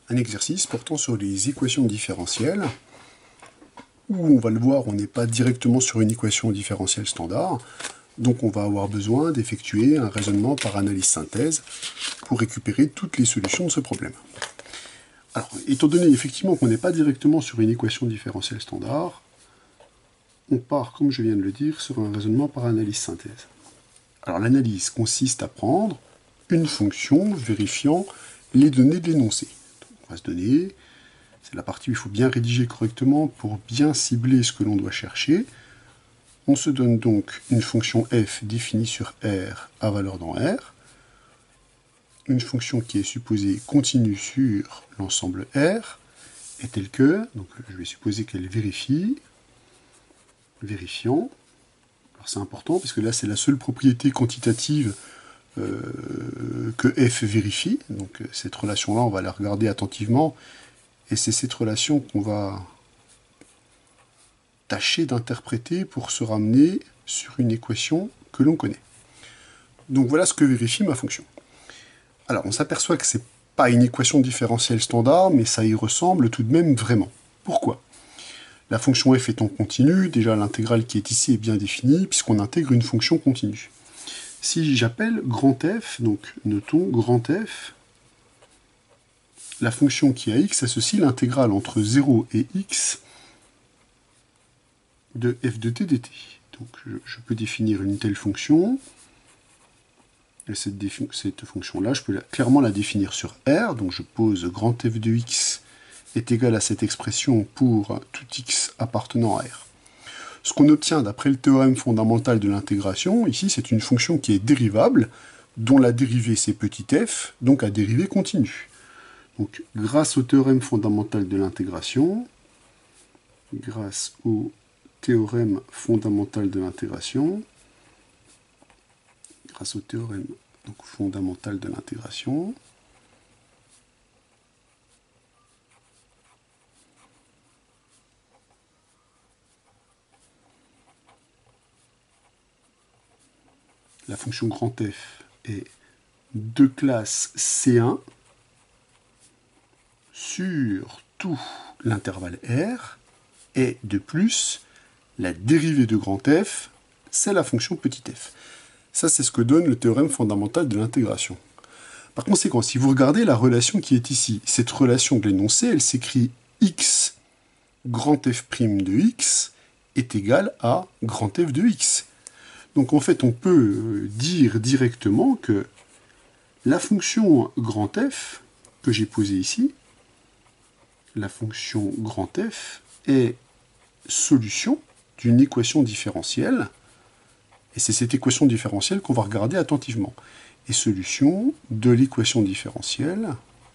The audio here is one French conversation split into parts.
un exercice portant sur les équations différentielles, où on va le voir, on n'est pas directement sur une équation différentielle standard, donc on va avoir besoin d'effectuer un raisonnement par analyse-synthèse pour récupérer toutes les solutions de ce problème. Alors, étant donné effectivement qu'on n'est pas directement sur une équation différentielle standard, on part, comme je viens de le dire, sur un raisonnement par analyse-synthèse. Alors l'analyse consiste à prendre une fonction vérifiant les données de l'énoncé. On va se donner, c'est la partie où il faut bien rédiger correctement pour bien cibler ce que l'on doit chercher. On se donne donc une fonction f définie sur R à valeur dans R, une fonction qui est supposée continue sur l'ensemble R, est telle que, donc je vais supposer qu'elle vérifie, vérifiant. Alors c'est important parce que là c'est la seule propriété quantitative que f vérifie, donc cette relation-là on va la regarder attentivement, et c'est cette relation qu'on va tâcher d'interpréter pour se ramener sur une équation que l'on connaît. Donc voilà ce que vérifie ma fonction. Alors on s'aperçoit que c'est pas une équation différentielle standard, mais ça y ressemble tout de même vraiment. Pourquoi ? La fonction f étant continue, déjà l'intégrale qui est ici est bien définie, puisqu'on intègre une fonction continue. Si j'appelle grand f, donc notons grand f, la fonction qui a x associe l'intégrale entre 0 et x de f de t dt. Donc je peux définir une telle fonction, et cette fonction-là, je peux clairement la définir sur R, donc je pose grand f de x est égal à cette expression pour tout x appartenant à R. Ce qu'on obtient d'après le théorème fondamental de l'intégration, ici c'est une fonction qui est dérivable, dont la dérivée c'est petit f, donc à dérivée continue. Donc grâce au théorème fondamental de l'intégration, grâce au théorème fondamental de l'intégration, grâce au théorème donc, fondamental de l'intégration, la fonction grand f est de classe C1 sur tout l'intervalle R, et de plus, la dérivée de grand f, c'est la fonction petit f. Ça, c'est ce que donne le théorème fondamental de l'intégration. Par conséquent, si vous regardez la relation qui est ici, cette relation de l'énoncé, elle s'écrit x grand f' de x est égal à grand f de x. Donc en fait, on peut dire directement que la fonction grand f que j'ai posée ici, la fonction grand f est solution d'une équation différentielle, et c'est cette équation différentielle qu'on va regarder attentivement. Et solution de l'équation différentielle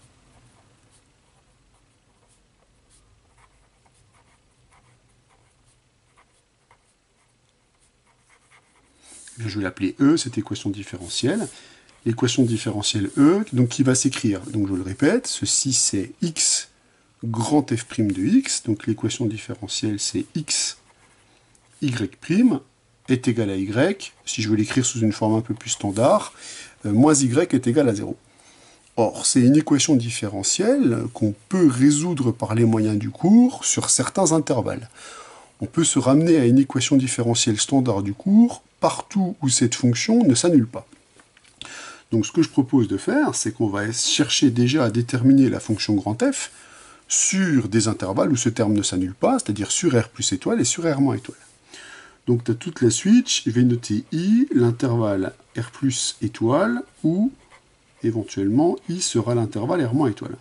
je vais l'appeler E, cette équation différentielle. L'équation différentielle E, donc qui va s'écrire, donc je le répète, ceci c'est x grand f' de x, donc l'équation différentielle c'est x y' est égal à y, si je veux l'écrire sous une forme un peu plus standard, moins y est égal à 0. Or, c'est une équation différentielle qu'on peut résoudre par les moyens du cours sur certains intervalles. On peut se ramener à une équation différentielle standard du cours partout où cette fonction ne s'annule pas. Donc ce que je propose de faire, c'est qu'on va chercher déjà à déterminer la fonction grand f sur des intervalles où ce terme ne s'annule pas, c'est-à-dire sur R plus étoile et sur R moins étoile. Donc tu as toute la suite, je vais noter I, l'intervalle R plus étoile, ou éventuellement I sera l'intervalle R moins étoile.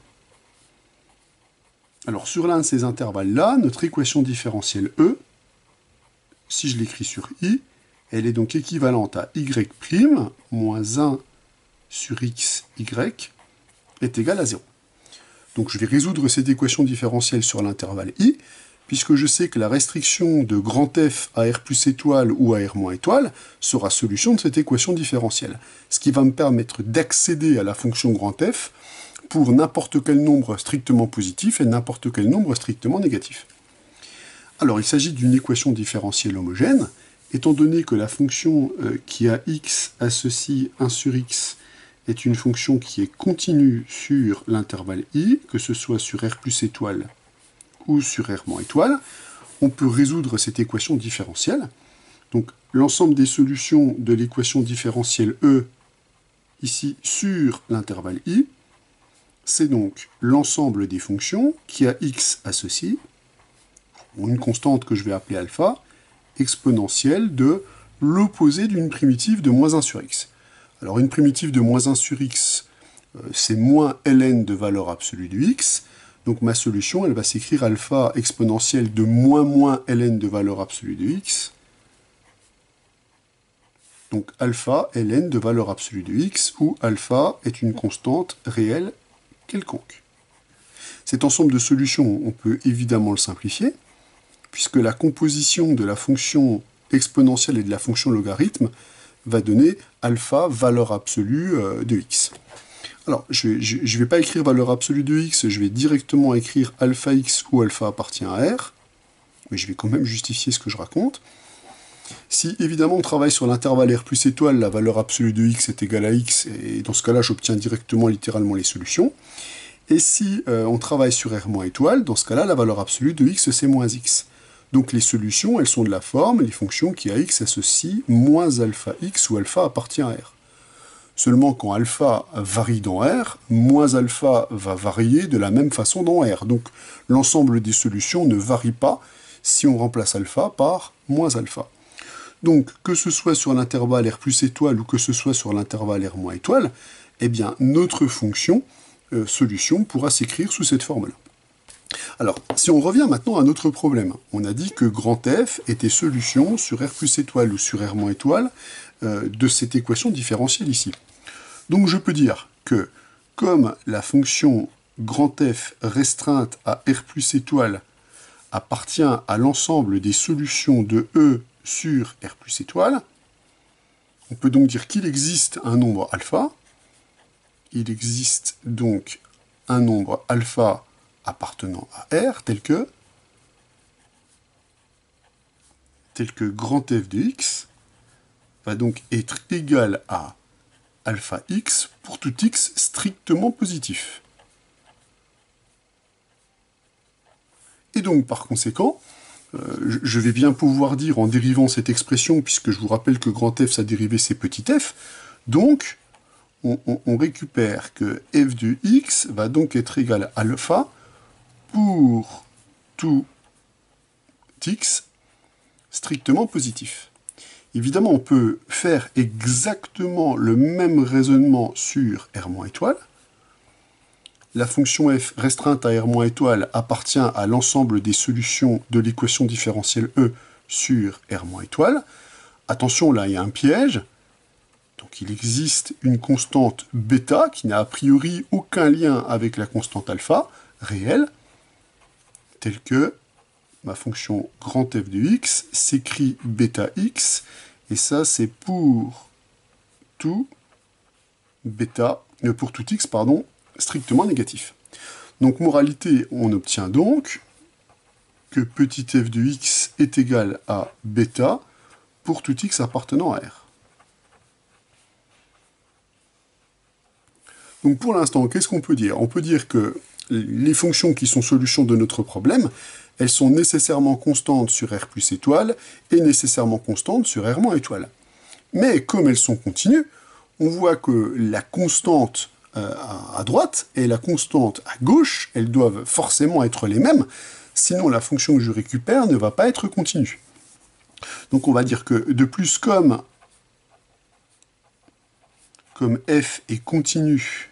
Alors sur l'un de ces intervalles-là, notre équation différentielle E, si je l'écris sur I, elle est donc équivalente à y' moins 1 sur x, y est égal à 0. Donc je vais résoudre cette équation différentielle sur l'intervalle I, puisque je sais que la restriction de grand F à R plus étoile ou à R moins étoile sera solution de cette équation différentielle, ce qui va me permettre d'accéder à la fonction grand F pour n'importe quel nombre strictement positif et n'importe quel nombre strictement négatif. Alors il s'agit d'une équation différentielle homogène, étant donné que la fonction qui a x associe 1 sur x est une fonction qui est continue sur l'intervalle i, que ce soit sur r plus étoile ou sur r moins étoile, on peut résoudre cette équation différentielle. Donc l'ensemble des solutions de l'équation différentielle E, ici sur l'intervalle i, c'est donc l'ensemble des fonctions qui a x associé, une constante que je vais appeler alpha, exponentielle de l'opposé d'une primitive de moins 1 sur x. Alors une primitive de moins 1 sur x, c'est moins ln de valeur absolue de x, donc ma solution, elle va s'écrire alpha exponentielle de moins ln de valeur absolue de x, donc alpha ln de valeur absolue de x, où alpha est une constante réelle quelconque. Cet ensemble de solutions, on peut évidemment le simplifier, puisque la composition de la fonction exponentielle et de la fonction logarithme va donner alpha valeur absolue de x. Alors, je ne vais pas écrire valeur absolue de x, je vais directement écrire alpha x où alpha appartient à r, mais je vais quand même justifier ce que je raconte. Si évidemment on travaille sur l'intervalle r plus étoile, la valeur absolue de x est égale à x, et dans ce cas-là j'obtiens directement littéralement les solutions. Et si on travaille sur r moins étoile, dans ce cas-là la valeur absolue de x c'est moins x. Donc les solutions, elles sont de la forme, les fonctions qui à x associent moins alpha x où alpha appartient à r. Seulement quand alpha varie dans R, moins alpha va varier de la même façon dans R. Donc l'ensemble des solutions ne varie pas si on remplace alpha par moins alpha. Donc que ce soit sur l'intervalle R plus étoile ou que ce soit sur l'intervalle R moins étoile, eh bien notre fonction solution pourra s'écrire sous cette forme-là. Alors, si on revient maintenant à notre problème, on a dit que grand F était solution sur R plus étoile ou sur R moins étoile de cette équation différentielle ici. Donc je peux dire que comme la fonction grand F restreinte à R plus étoile appartient à l'ensemble des solutions de E sur R plus étoile, on peut donc dire qu'il existe un nombre alpha. Il existe donc un nombre alpha appartenant à R, tel que grand F de x va donc être égal à alpha x pour tout x strictement positif. Et donc, par conséquent, je vais bien pouvoir dire en dérivant cette expression, puisque je vous rappelle que grand F, sa dérivée, c'est petit f, donc, on récupère que f de x va donc être égal à alpha pour tout x strictement positif. Évidemment, on peut faire exactement le même raisonnement sur R- étoile. La fonction f restreinte à R- étoile appartient à l'ensemble des solutions de l'équation différentielle E sur R- étoile. Attention, là, il y a un piège. Donc, il existe une constante bêta qui n'a a priori aucun lien avec la constante alpha réelle, telle que ma fonction grand F de x s'écrit bêta x, et ça c'est pour tout x, pardon, strictement négatif. Donc moralité, on obtient donc que petit f de x est égal à bêta pour tout x appartenant à R. Donc pour l'instant, qu'est-ce qu'on peut dire? On peut dire que les fonctions qui sont solutions de notre problème, elles sont nécessairement constantes sur R plus étoile et nécessairement constantes sur R moins étoile. Mais comme elles sont continues, on voit que la constante à droite et la constante à gauche, elles doivent forcément être les mêmes, sinon la fonction que je récupère ne va pas être continue. Donc on va dire que de plus, comme f est continue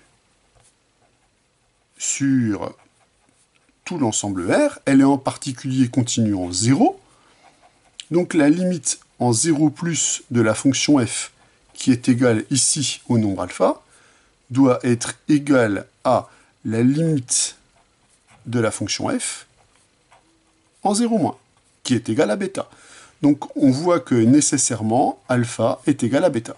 sur tout l'ensemble R, elle est en particulier continue en 0, donc la limite en 0 plus de la fonction f, qui est égale ici au nombre alpha, doit être égale à la limite de la fonction f en 0-, qui est égale à bêta. Donc on voit que nécessairement alpha est égal à bêta.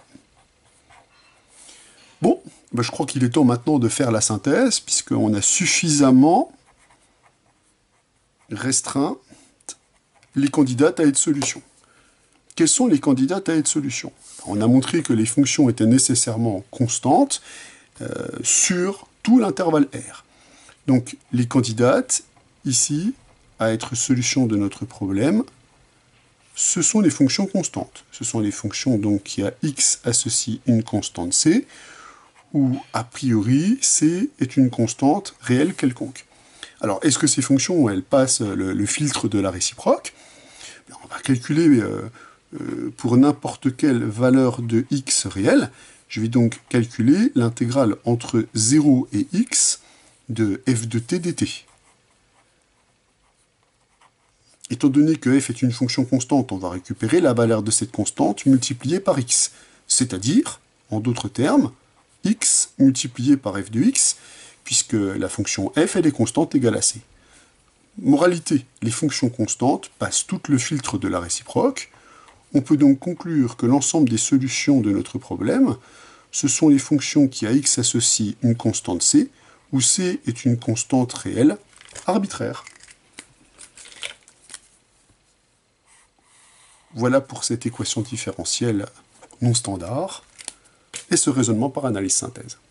Bon, ben je crois qu'il est temps maintenant de faire la synthèse, puisqu'on a suffisamment restreint les candidates à être solutions. quels sont les candidats à être solution? On a montré que les fonctions étaient nécessairement constantes sur tout l'intervalle R. Donc, les candidates, ici, à être solution de notre problème, ce sont les fonctions constantes. Ce sont les fonctions donc qui à x associent une constante c, où a priori c est une constante réelle quelconque. Alors, est-ce que ces fonctions, elles passent le filtre de la réciproque? On va calculer pour n'importe quelle valeur de x réelle. Je vais donc calculer l'intégrale entre 0 et x de f de t dt. Étant donné que f est une fonction constante, on va récupérer la valeur de cette constante multipliée par x. C'est-à-dire, en d'autres termes, x multiplié par f de x, puisque la fonction f, elle est constante égale à c. Moralité, les fonctions constantes passent tout le filtre de la réciproque. On peut donc conclure que l'ensemble des solutions de notre problème, ce sont les fonctions qui à x associent une constante c, où c est une constante réelle arbitraire. Voilà pour cette équation différentielle non standard et ce raisonnement par analyse synthèse.